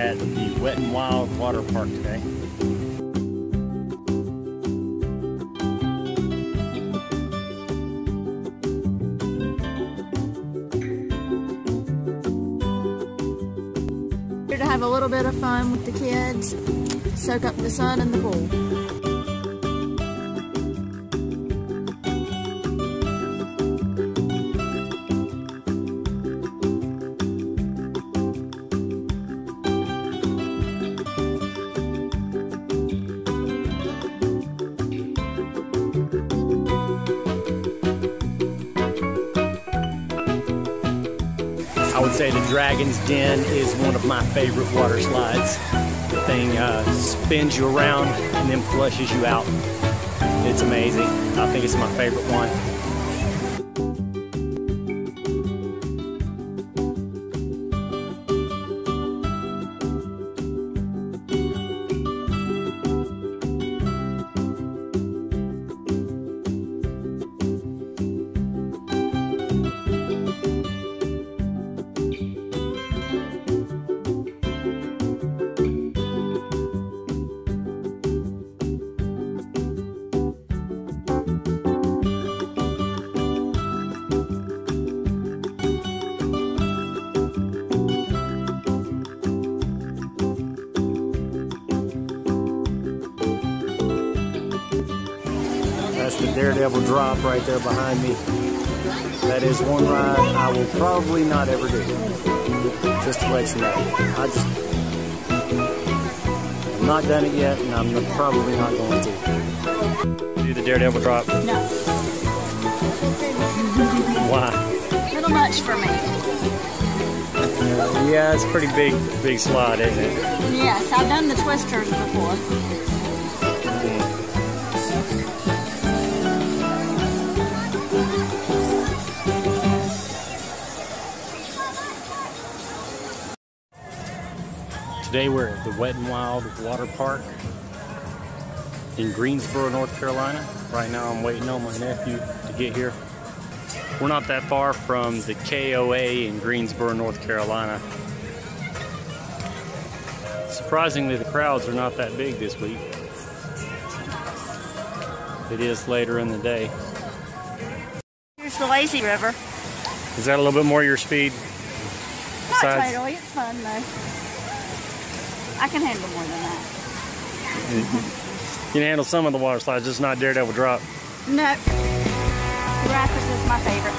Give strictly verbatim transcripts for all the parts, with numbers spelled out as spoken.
at the Wet and Wild Water Park today. Here to have a little bit of fun with the kids, soak up the sun in the pool. I would say the Dragon's Den is one of my favorite water slides. The thing uh, spins you around and then flushes you out. It's amazing. I think it's my favorite one. That's the Daredevil drop right there behind me. That is one ride I will probably not ever do. Just to let you know. I just, I've not done it yet, and I'm probably not going to. Do the Daredevil drop? No. Why? A little much for me. Uh, yeah, it's a pretty big, big slide, isn't it? Yes, I've done the twisters before. Today we're at the Wet and Wild Water Park in Greensboro, North Carolina. Right now I'm waiting on my nephew to get here. We're not that far from the K O A in Greensboro, North Carolina. Surprisingly, the crowds are not that big this week. It is later in the day. Here's the lazy river. Is that a little bit more your speed? Not Besides, totally, it's fun though. I can handle more than that. you can handle some of the water slides, just not Daredevil drop. No. Rapids is my favorite.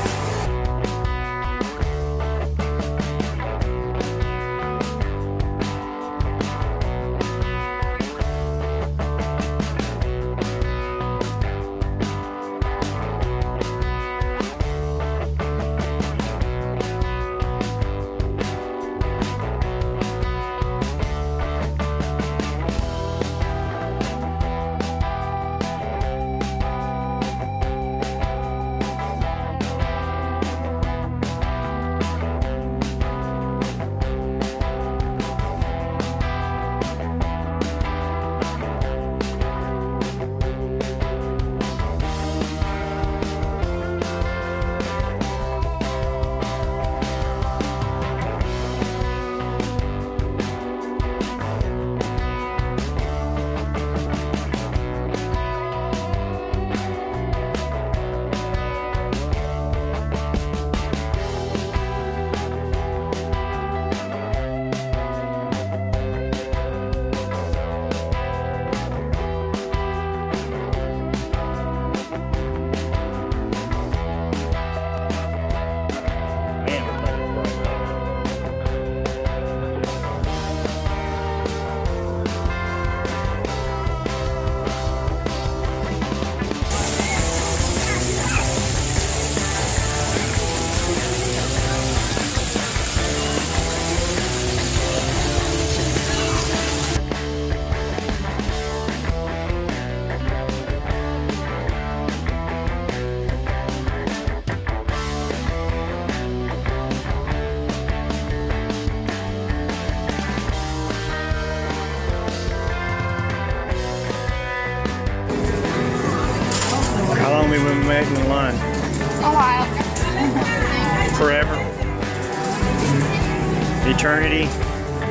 We've been waiting in line. A while. Forever. Eternity.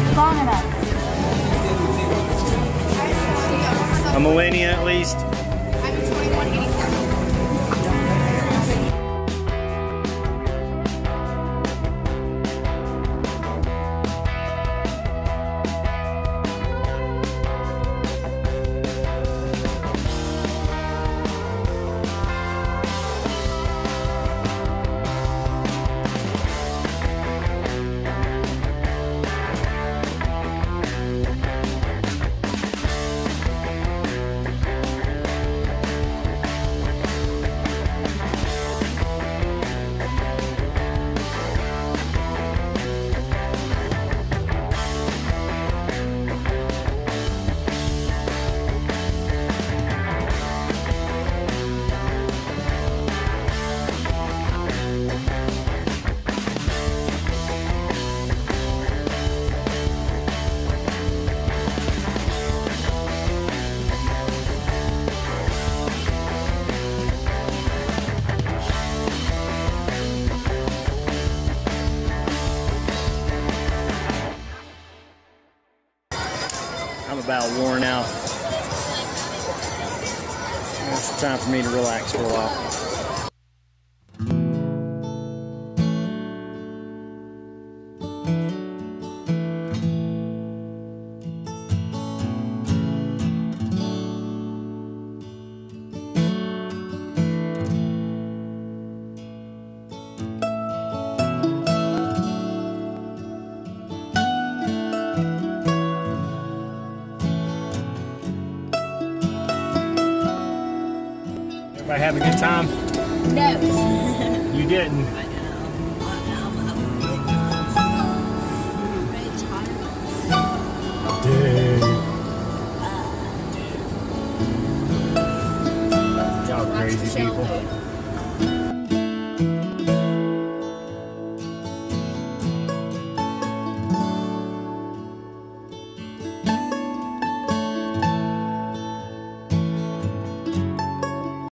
Long enough. A millennia at least. I'm about worn out. It's time for me to relax for a while. Everybody have a good time? No. You didn't. Dude. Y'all crazy people.